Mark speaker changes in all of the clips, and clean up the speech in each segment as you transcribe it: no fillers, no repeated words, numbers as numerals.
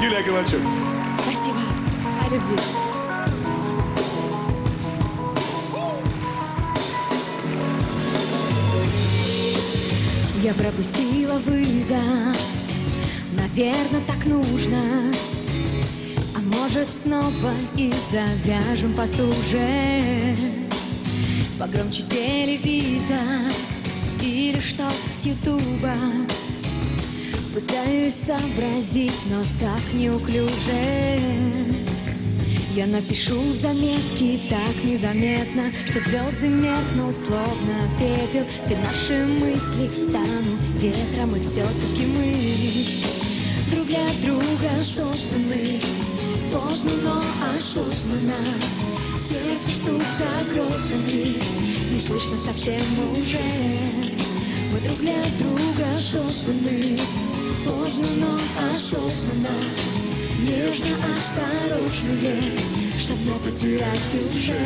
Speaker 1: Юлия Ковальчук.
Speaker 2: Спасибо. О любви. Я пропустила вызов. Наверное, так нужно. А может, снова и завяжем потуже. Погромче телевизор или что с ютуба. Пытаюсь сообразить, но так неуклюже. Я напишу в заметке так незаметно, что звезды меркнут, словно пепел. Все наши мысли станут ветром, и все-таки мы друг для друга созданы. Поздно, но осознанно. Сердце стук за грозами, не слышно совсем уже. Мы друг для друга созданы. Поздно, но осознанно. Нежно, осторожнее, чтоб не потерять уже.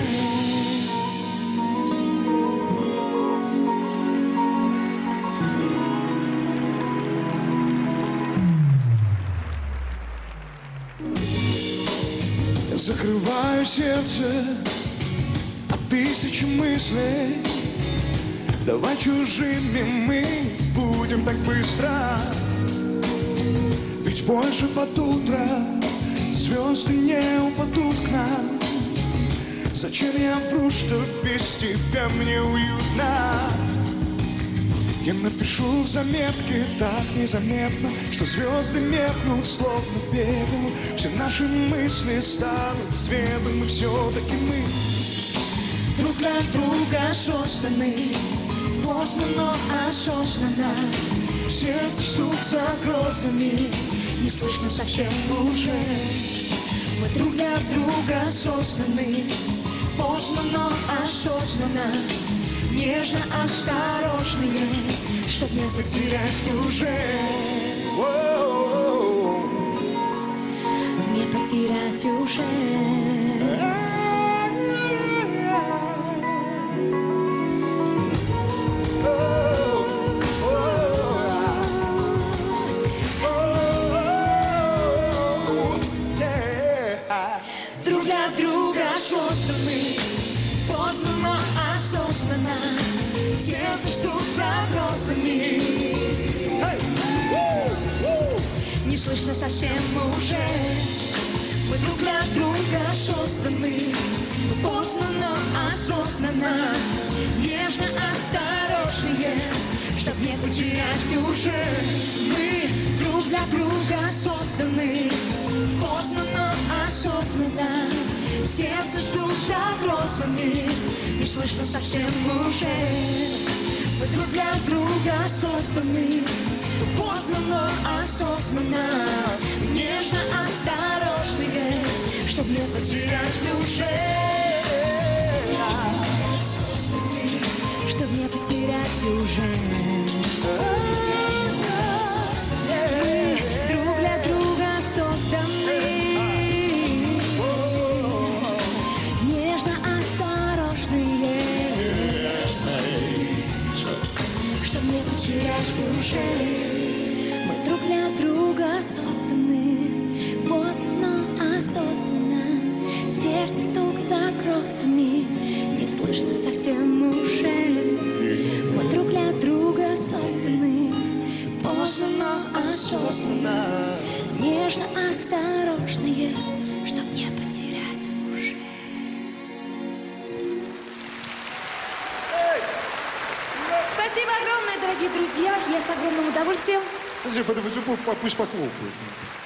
Speaker 1: Я закрываю сердце от тысячи мыслей. Давай чужими мы будем так быстро. Ведь больше под утро звезды не упадут к нам. Зачем я вру, что без тебя мне уютно? Я напишу в заметке так незаметно, что звезды меркнут, словно пепел. Все наши мысли станут светом, и все-таки мы
Speaker 2: друг для друга созданы. Поздно, но осознанно. Сердце стук за грозами, не слышно совсем уже. Мы друг для друга созданы. Поздно, но осознанно. Нежно, осторожнее, чтоб не потерять уже. Не потерять уже. Друг для друга созданы. Поздно, но осознанно. Сердце стук за грозами. Не слышно совсем уже. Мы друг для друга созданы. Поздно, но осознанно. Нежно, осторожнее, чтоб не потерять уже. Мы друг для друга созданы. Поздно, но осознанно. Сердце ждут за грозами, не слышно совсем уже. Мы друг для друга созданы. Поздно, но осознанно. Нежно, осторожнее, чтоб не потерять уже. Чтоб не потерять уже. Друг для друга созданы. Нежно, осторожнее, чтоб не потерять уже. Мы друг для друга созданы. Поздно, но осознанно. Сердце стук за грозами, не слышно совсем уже. Мы друг для друга созданы. Поздно, но осознанно. Нежно, осторожнее, чтоб не потерять уже. Спасибо огромное, дорогие друзья. Я с огромным удовольствием.
Speaker 1: Пусть похлопают.